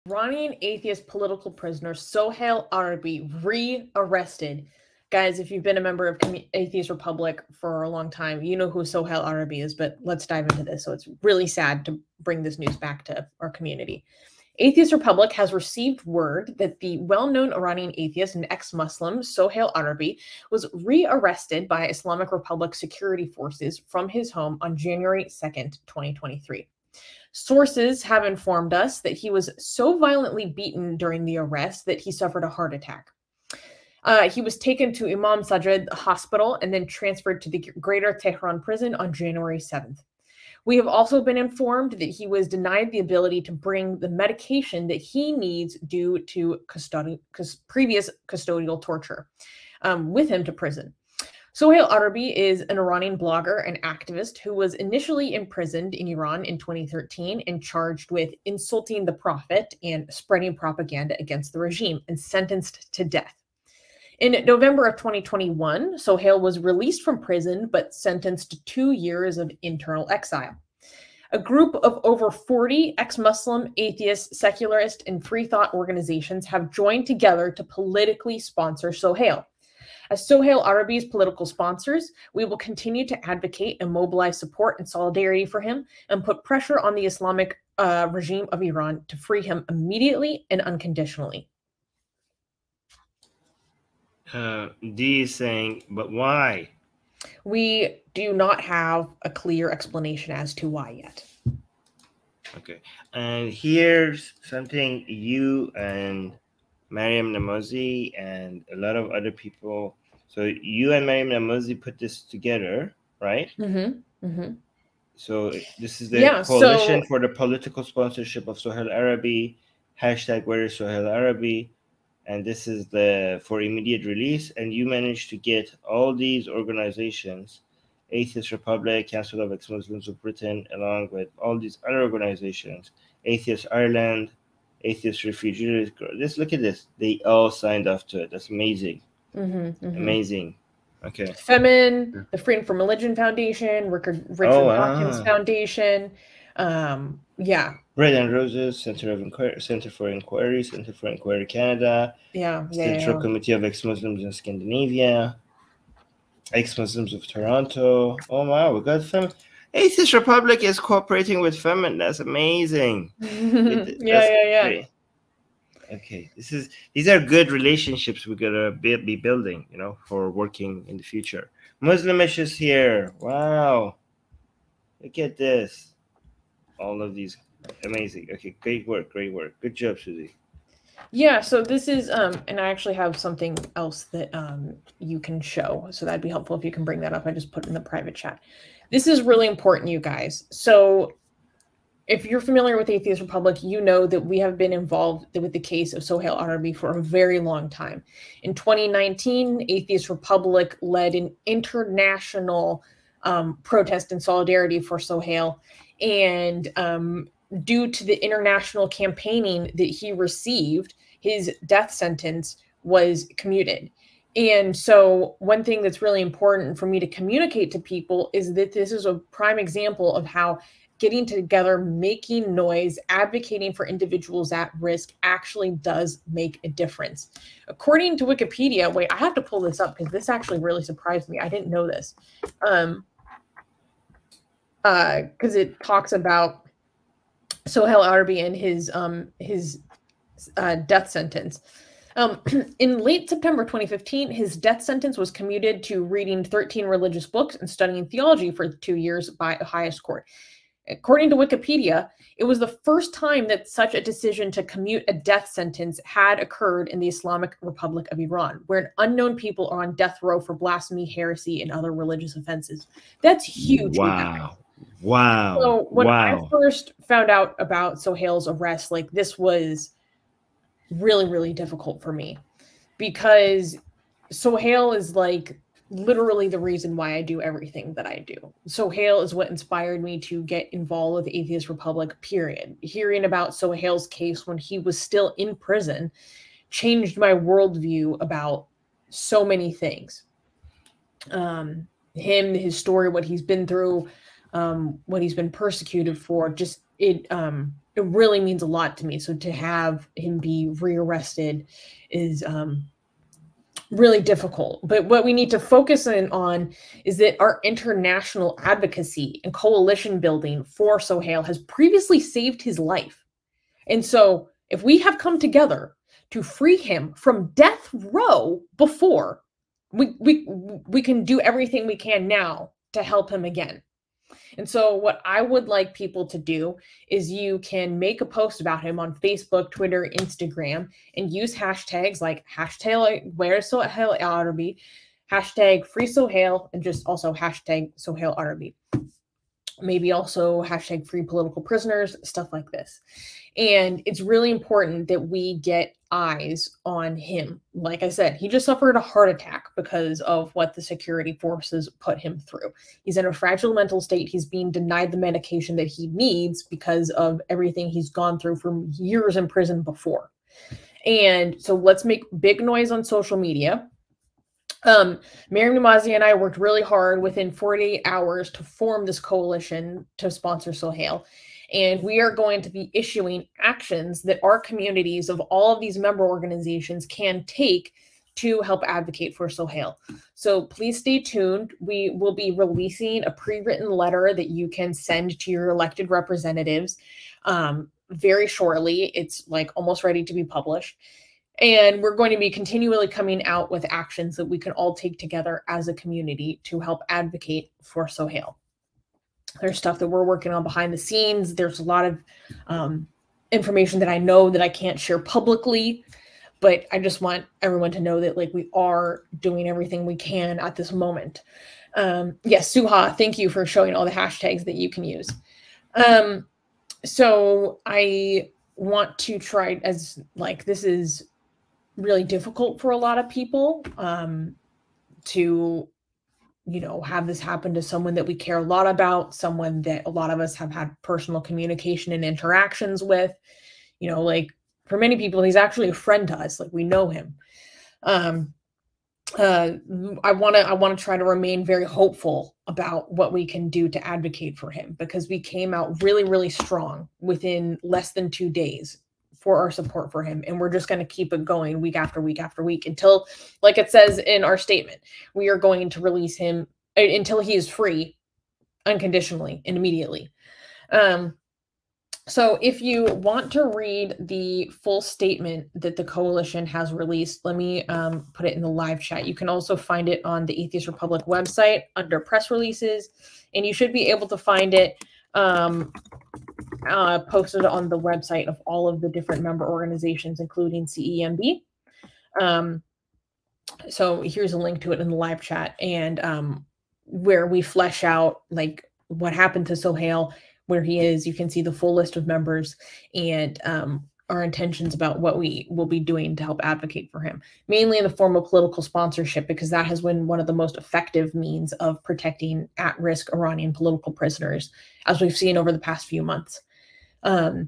Iranian atheist political prisoner Soheil Arabi re-arrested. Guys, if you've been a member of Atheist Republic for a long time, you know who Soheil Arabi is, but let's dive into this. So it's really sad to bring this news back to our community. Atheist Republic has received word that the well-known Iranian atheist and ex-Muslim Soheil Arabi was re-arrested by Islamic Republic security forces from his home on January 2nd, 2023. Sources have informed us that he was so violently beaten during the arrest that he suffered a heart attack. He was taken to Imam Sajid Hospital and then transferred to the Greater Tehran prison on January 7th. We have also been informed that he was denied the ability to bring the medication that he needs due to previous custodial torture with him to prison. Soheil Arabi is an Iranian blogger and activist who was initially imprisoned in Iran in 2013 and charged with insulting the Prophet and spreading propaganda against the regime and sentenced to death. In November of 2021, Soheil was released from prison but sentenced to 2 years of internal exile. A group of over 40 ex-Muslim, atheist, secularist, and free thought organizations have joined together to politically sponsor Soheil. As Soheil Arabi's political sponsors, we will continue to advocate and mobilize support and solidarity for him and put pressure on the Islamic regime of Iran to free him immediately and unconditionally. D is saying, but why? We do not have a clear explanation as to why yet. Okay, and here's something you and Mariam Namazi and a lot of other people. So you and Mariam Namazi put this together, right? Mm-hmm. Mm-hmm. So this is the coalition for the political sponsorship of Soheil Arabi, hashtag where is Soheil Arabi, and this is the for immediate release. And you managed to get all these organizations, Atheist Republic, Council of Ex-Muslims of Britain, along with all these other organizations, Atheist Ireland, Atheist Refugees. Just look at this. They all signed up to it. That's amazing. Mm-hmm, mm-hmm. Amazing. Okay. Femin, the Freedom from Religion Foundation, Richard Dawkins Foundation. Yeah. Bread and Roses, Center for Inquiry, Center for Inquiry Canada. Central Committee of Ex-Muslims in Scandinavia. Ex-Muslims of Toronto. Oh wow, we got Femin. Atheist Republic is cooperating with Femin. That's amazing. Yeah. Okay, these are good relationships we're gonna be building, you know, for working in the future. Muslimish is here. Wow, look at this. All of these, amazing. Okay, great work. Good job, Susie. Yeah, so this is, and I actually have something else that you can show. So that'd be helpful if you can bring that up. I just put it in the private chat. This is really important, you guys. So if you're familiar with Atheist Republic, you know that we have been involved with the case of Soheil Arabi for a very long time. In 2019, Atheist Republic led an international protest in solidarity for Soheil. And due to the international campaigning that he received, his death sentence was commuted. And so one thing that's really important for me to communicate to people is that this is a prime example of how getting together, making noise, advocating for individuals at risk actually does make a difference. According to Wikipedia, wait, I have to pull this up because this actually really surprised me. I didn't know this. Because it talks about Soheil Arabi and his death sentence. In late September 2015, his death sentence was commuted to reading 13 religious books and studying theology for 2 years by the highest court. According to Wikipedia, it was the first time that such a decision to commute a death sentence had occurred in the Islamic Republic of Iran, where unknown people are on death row for blasphemy, heresy, and other religious offenses. That's huge. Wow. Wow. So when I first found out about Soheil's arrest, like this was really, really difficult for me because Soheil is like literally the reason why I do everything that I do. Soheil is what inspired me to get involved with Atheist Republic, period. Hearing about Soheil's case when he was still in prison changed my worldview about so many things. His story, what he's been through, what he's been persecuted for, just it really means a lot to me. So to have him be rearrested is really difficult. But what we need to focus in on is that our international advocacy and coalition building for Soheil has previously saved his life. And so if we have come together to free him from death row before, we can do everything we can now to help him again. And so what I would like people to do is you can make a post about him on Facebook, Twitter, Instagram, and use hashtags like hashtag where's Soheil Arabi, hashtag free Soheil, and just also hashtag Soheil Arabi. Maybe also hashtag free political prisoners, stuff like this. And it's really important that we get eyes on him. Like I said, he just suffered a heart attack because of what the security forces put him through. He's in a fragile mental state. He's being denied the medication that he needs because of everything he's gone through for years in prison before. And so let's make big noise on social media. Miriam Namazi and I worked really hard within 48 hours to form this coalition to sponsor Soheil. And we are going to be issuing actions that our communities of all of these member organizations can take to help advocate for Soheil. So please stay tuned. We will be releasing a pre-written letter that you can send to your elected representatives very shortly. It's like almost ready to be published. And we're going to be continually coming out with actions that we can all take together as a community to help advocate for Soheil. There's stuff that we're working on behind the scenes. There's a lot of information that I know that I can't share publicly, but I just want everyone to know that like we are doing everything we can at this moment. Yes, Suha, thank you for showing all the hashtags that you can use. So I want to try, as like this is really difficult for a lot of people to, you know, have this happen to someone that we care a lot about, someone that a lot of us have had personal communication and interactions with. You know, like for many people, he's actually a friend to us. Like we know him. I want to try to remain very hopeful about what we can do to advocate for him, because we came out really, really strong within less than 2 days for our support for him. And we're just going to keep it going week after week after week until, like it says in our statement, we are going to release him until he is free unconditionally and immediately. So if you want to read the full statement that the coalition has released, let me put it in the live chat. You can also find it on the Atheist Republic website under press releases, and you should be able to find it posted on the website of all of the different member organizations, including CEMB. So here's a link to it in the live chat, and where we flesh out like what happened to Soheil, where he is. You can see the full list of members and our intentions about what we will be doing to help advocate for him, mainly in the form of political sponsorship, because that has been one of the most effective means of protecting at-risk Iranian political prisoners, as we've seen over the past few months. Yeah,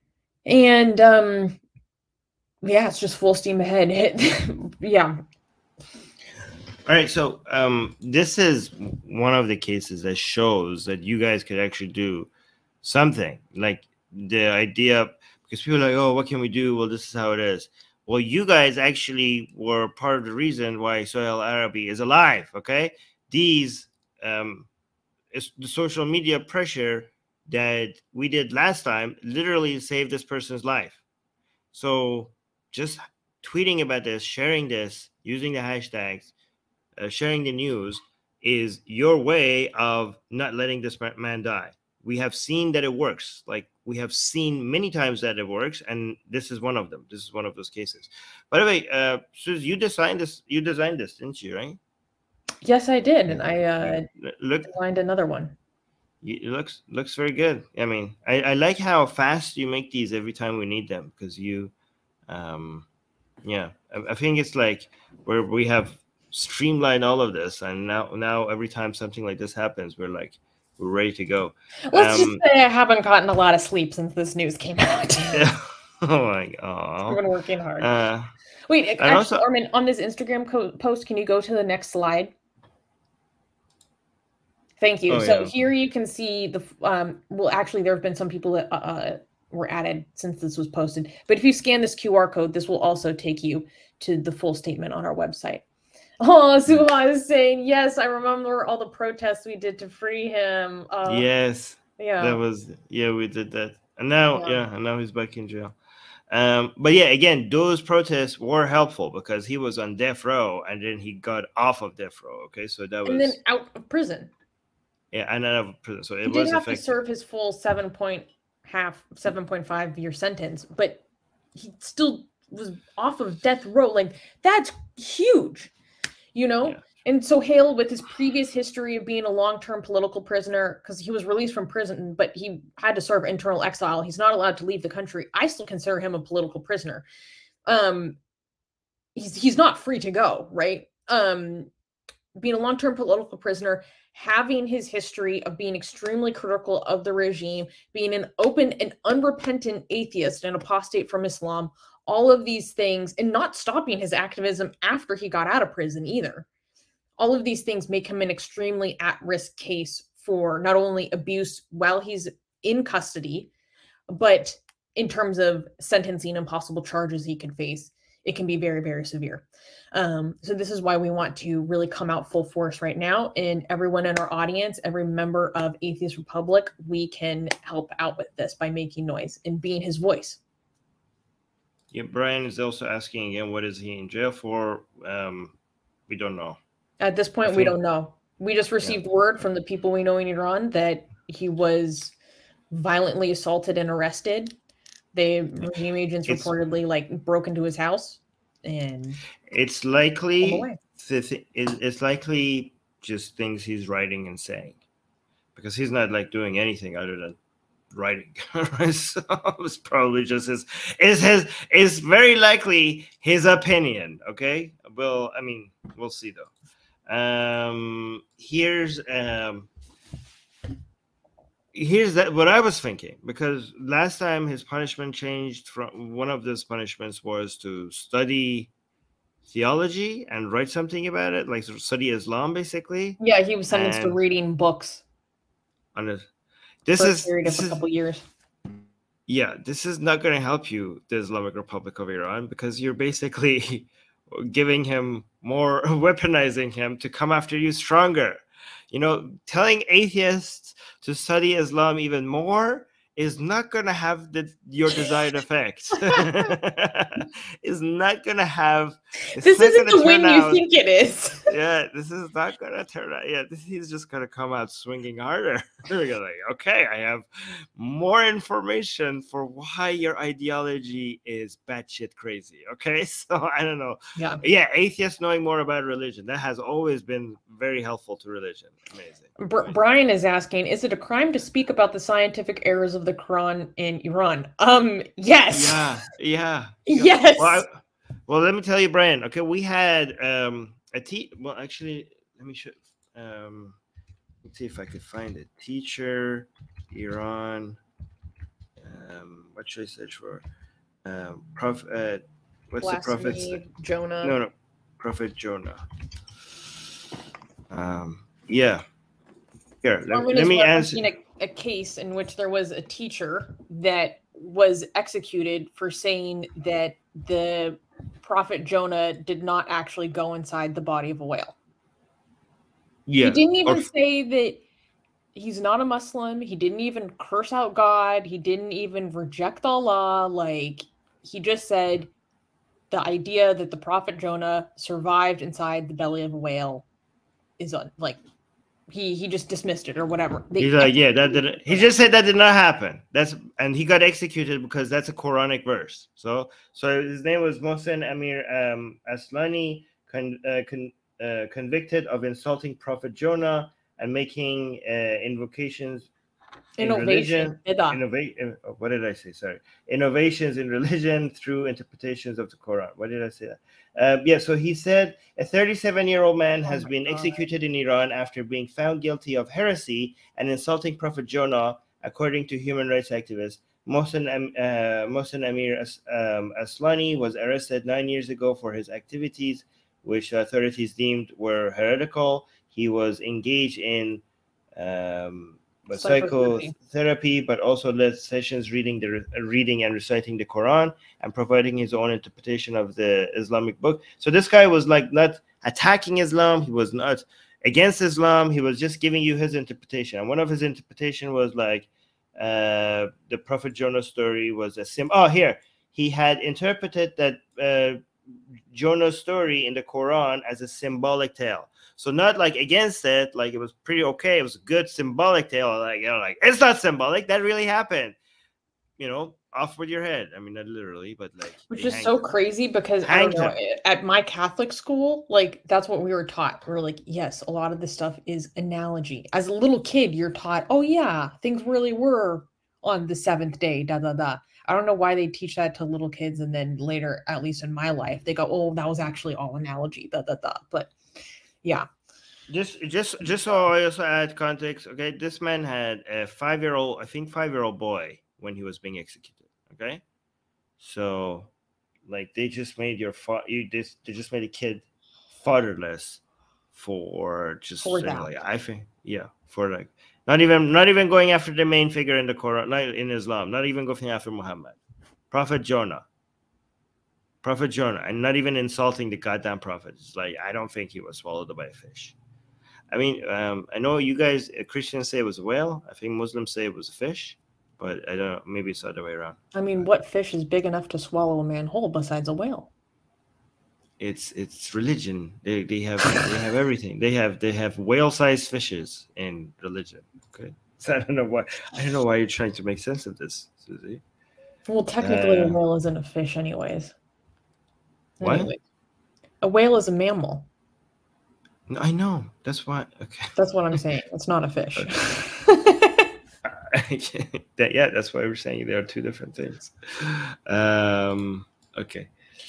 it's just full steam ahead. Yeah. All right, so this is one of the cases that shows that you guys could actually do something. Like the idea, because people are like, oh, what can we do? Well, this is how it is. Well, you guys actually were part of the reason why Soheil Arabi is alive, okay? These, it's the social media pressure that we did last time literally saved this person's life. So just tweeting about this, sharing this, using the hashtags, sharing the news is your way of not letting this man die. We have seen that it works. Like we have seen many times that it works, and this is one of them. This is one of those cases. By the way, Suze, you designed this. You designed this, didn't you? Right? Yes, I did, and I designed another one. It looks very good. I mean, I like how fast you make these every time we need them, because you, yeah, I think it's like where we have streamlined all of this, and now every time something like this happens, we're ready to go. Let's just say I haven't gotten a lot of sleep since this news came out. Oh my god! I've been working hard. Wait, actually, also, Armin, on this Instagram post, can you go to the next slide? Thank you. So here you can see the, well, actually, there have been some people that were added since this was posted. But if you scan this QR code, this will also take you to the full statement on our website. Oh, Suha is saying, yes, I remember all the protests we did to free him. Yes. Yeah. That was, we did that. And now, and now he's back in jail. But yeah, again, those protests were helpful because he was on death row and then he got off of death row. Okay, so that was. And then out of prison. Yeah, and out of prison. So it he was did have effective. to serve his full 7.5 year sentence, but he still was off of death row. Like, that's huge, you know? Yeah. And Soheil, with his previous history of being a long-term political prisoner, because he was released from prison, but he had to serve internal exile. He's not allowed to leave the country. I still consider him a political prisoner. He's not free to go, right? Being a long-term political prisoner, having his history of being extremely critical of the regime, being an open and unrepentant atheist and apostate from Islam, all of these things, and not stopping his activism after he got out of prison either. All of these things make him an extremely at-risk case for not only abuse while he's in custody, but in terms of sentencing and possible charges he could face, it can be very, very severe. So this is why we want to really come out full force right now. And everyone in our audience, every member of Atheist Republic, we can help out with this by making noise and being his voice. Yeah, Brian is also asking again, what is he in jail for? We don't know. At this point, we don't know. We just received word from the people we know in Iran that he was violently assaulted and arrested. The regime agents reportedly broke into his house, and it's likely it's likely just things he's writing and saying, because he's not doing anything other than writing. So it's probably just it's very likely his opinion. Okay, well, I mean, we'll see though. Here's what I was thinking, because last time his punishment changed. From one of those punishments was to study theology and write something about it, like study Islam, basically. Yeah, he was sentenced to reading books. This is a couple years. Yeah, this is not going to help you, the Islamic Republic of Iran, because you're basically giving him more, weaponizing him to come after you stronger. You know, telling atheists to study Islam even more is not going to have your desired effect. It's not going to have. This isn't the win you think it is. Yeah, this is not going to turn out. Yeah, he's just going to come out swinging harder. You're like, okay, I have more information for why your ideology is batshit crazy. Okay, so I don't know. Yeah, atheists knowing more about religion, that has always been very helpful to religion. Amazing. Brian is asking, is it a crime to speak about the scientific errors of the Quran in Iran? Yes. Yeah. Yes. Well, let me tell you, Brian. Okay, we had well, actually, let me show. Let's see if I could find it. Teacher, Iran. What should I search for? Prophet. What's Blasphemy, the prophet's? Jonah. No, Prophet Jonah. Yeah. Here, let me answer. A case in which there was a teacher that was executed for saying that the prophet Jonah did not actually go inside the body of a whale. Yeah. He didn't even say that he's not a Muslim. He didn't even curse out God. He didn't even reject Allah. He just said the idea that the prophet Jonah survived inside the belly of a whale is he just dismissed it or whatever. He's like, yeah, that didn't. He just said that did not happen. And he got executed because that's a Quranic verse. So his name was Mohsen Amir Aslani, convicted of insulting Prophet Jonah and making invocations in religion. What did I say? Sorry. Innovations in religion through interpretations of the Quran. What did I say? Yeah, so he said a 37-year-old man has been executed in Iran after being found guilty of heresy and insulting Prophet Jonah, according to human rights activist Mohsen Amir Aslani was arrested 9 years ago for his activities, which authorities deemed were heretical. He was engaged in but psychotherapy, but also led sessions reading and reciting the Quran and providing his own interpretation of the Islamic book. So this guy was like not attacking Islam. He was not against Islam. He was just giving you his interpretation. And one of his interpretation was like the Prophet Jonah story was a here he had interpreted that Jonah's story in the Quran as a symbolic tale. So not like against it, like it was pretty okay. It was a good symbolic tale. Like, like it's not symbolic. That really happened. Off with your head. I mean, not literally, but like. Which is so crazy because I don't know, at my Catholic school, like that's what we were taught. We were like, yes, a lot of this stuff is analogy. As a little kid, you're taught, oh yeah, things really were on the seventh day, da da da. I don't know why they teach that to little kids, and then later, at least in my life, they go, oh, that was actually all analogy, da da da. But yeah. Just so I also add context, okay, this man had a 5-year-old boy when he was being executed. Okay, so like they just made they just made a kid fatherless for just saying, like, I think, yeah, for like not even going after the main figure in the Quran, not in Islam, not even going after Muhammad, Prophet Jonah, and not even insulting the goddamn prophet. It's like, I don't think he was swallowed by a fish. I mean, I know you guys Christians say it was a whale. I think Muslims say it was a fish, but I don't know. Maybe it's the other way around. I mean, what fish is big enough to swallow a man whole besides a whale? It's religion. They have everything. They have whale-sized fishes in religion. Okay, so I don't know why you're trying to make sense of this, Susie. Well, technically, a whale isn't a fish, anyways. What? Anyway, a whale is a mammal. No, I know. That's why. Okay. That's what I'm saying. It's not a fish. That's why we're saying there are two different things. Okay.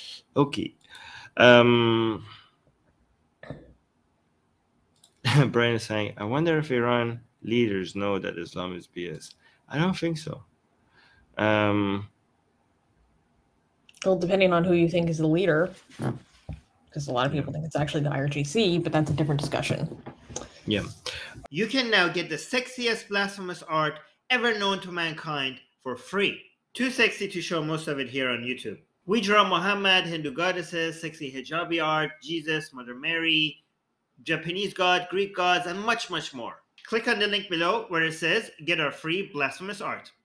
Brian is saying, I wonder if Iran leaders know that Islam is BS. I don't think so. Well, depending on who you think is the leader, because a lot of people think it's actually the IRGC, but that's a different discussion. Yeah. You can now get the sexiest blasphemous art ever known to mankind for free. Too sexy to show most of it here on YouTube. We draw Muhammad, Hindu goddesses, sexy hijabi art, Jesus, Mother Mary, Japanese god, Greek gods, and much, much more. Click on the link below where it says get our free blasphemous art.